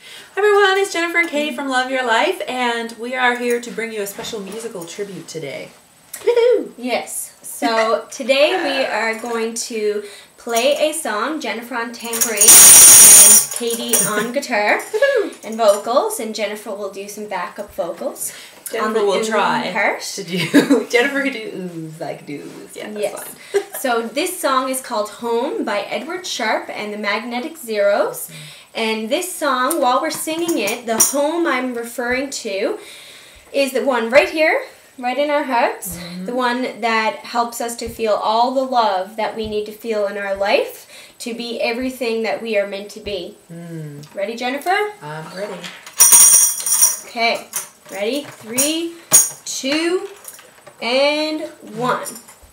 Hi everyone, it's Jennifer and Katie from Love Your Life, and we are here to bring you a special musical tribute today. Woohoo! Yes, so today we are going to play a song, Jennifer on tambourine and Katie on guitar and vocals, and Jennifer will do some backup vocals. Jennifer will try part. to do. Jennifer can do oohs like doos. Yeah, that's fine. So this song is called Home by Edward Sharpe and the Magnetic Zeros. And this song, while we're singing it, the home I'm referring to is the one right here, right in our hearts. The one that helps us to feel all the love that we need to feel in our life to be everything that we are meant to be. Ready, Jennifer? I'm ready. Okay. Ready? 3, 2, and 1.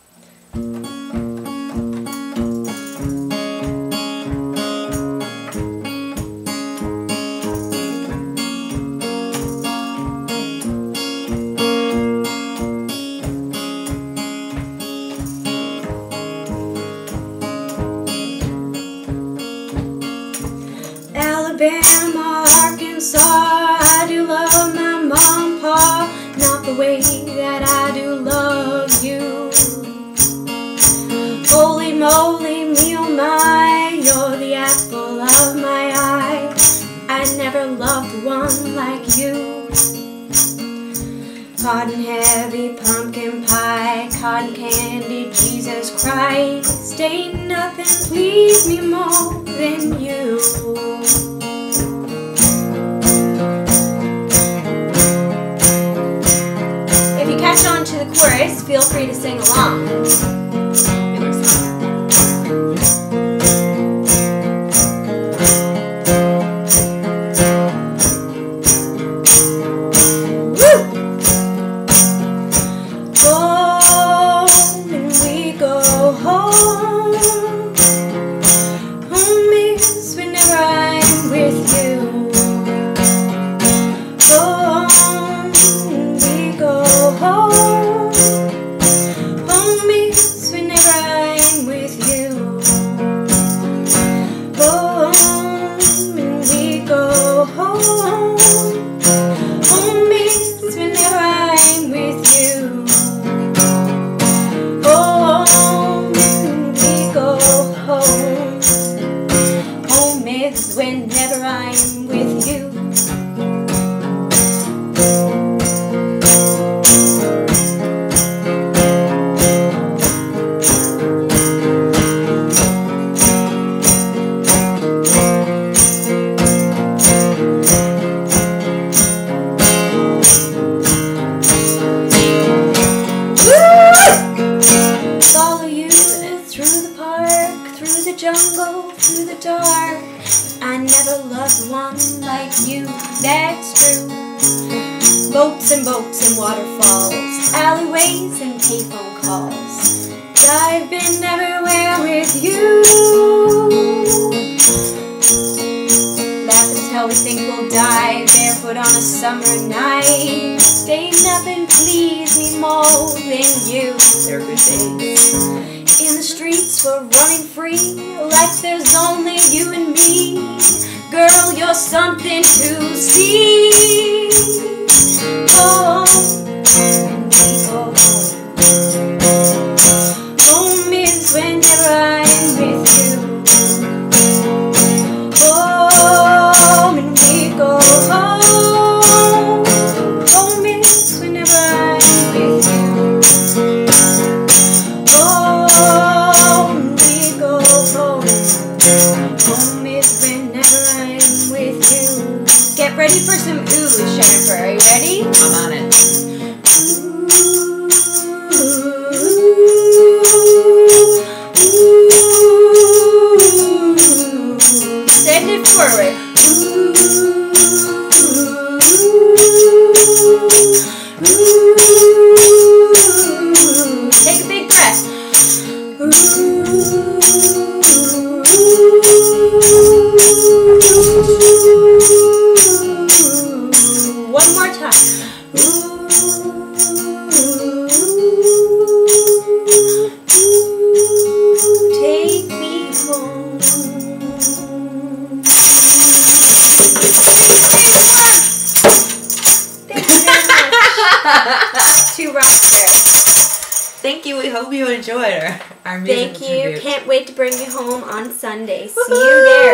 Alabama, Arkansas, I do love my mom, pa, not the way that I do love you. Holy moly, me oh my, you're the apple of my eye. I never loved one like you. Cotton heavy pumpkin pie, cotton candy, Jesus Christ, ain't nothing please me more than you. If you catch on to the chorus, feel free to sing along. Whenever I'm with you. Follow you through the park, through the jungle, through the dark. I never loved one like you, that's true. Boats and boats and waterfalls, alleyways and payphone calls. I've been everywhere with you. Laughing till we think we'll die, barefoot on a summer night. Ain't nothing please me more than you. They're good days. In the streets we're running free, like there's only you and me. Girl, you're something to see. Oh, oh, home is whenever I'm with you. Home and we go home. Home is whenever I'm with you. Home we go home. Home is whenever I'm with you. Get ready for some oohs, Jennifer. Are you ready? I'm on it. Send it forward. Take a big breath. One more time. Take me home. To Roger. Thank you. We hope you enjoyed our musical Thank you. tribute. Can't wait to bring you home on Sunday. See you there.